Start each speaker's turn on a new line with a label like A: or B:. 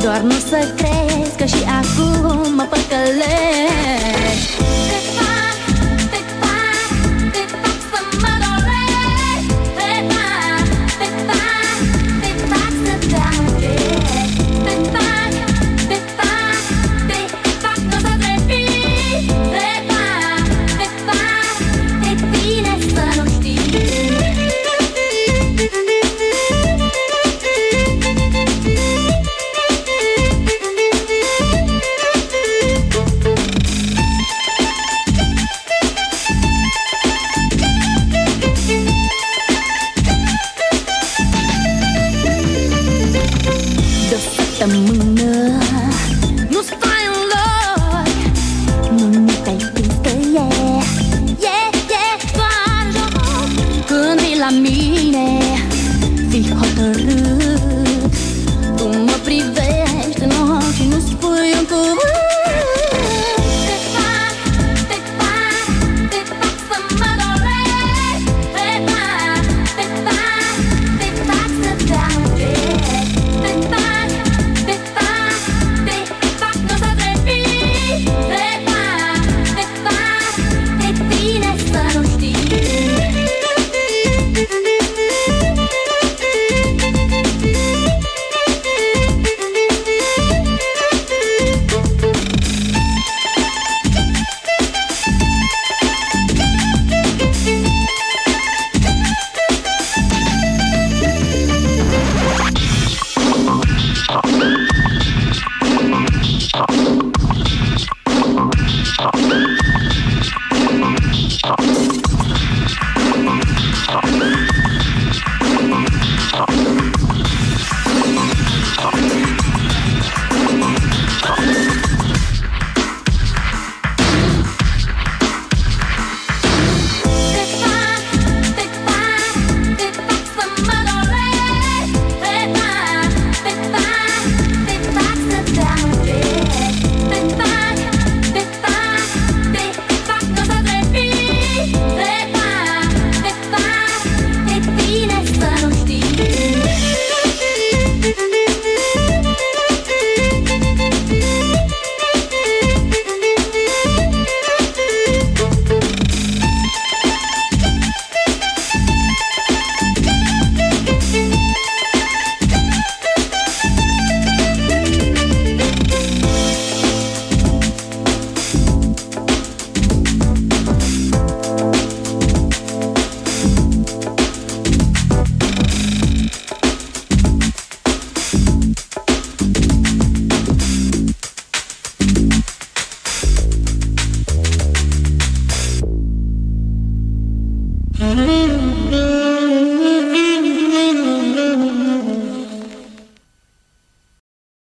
A: ușor nu să crezi că și acum mă păcălești. Te fac să mă dorești. Te fac să te amăgești. Te fac nu să trepiți. Te bine să nu știi. Săptămână nu stai în loc, nu te-ai prins că e doar joc. Când vii la mine, fii hotărât.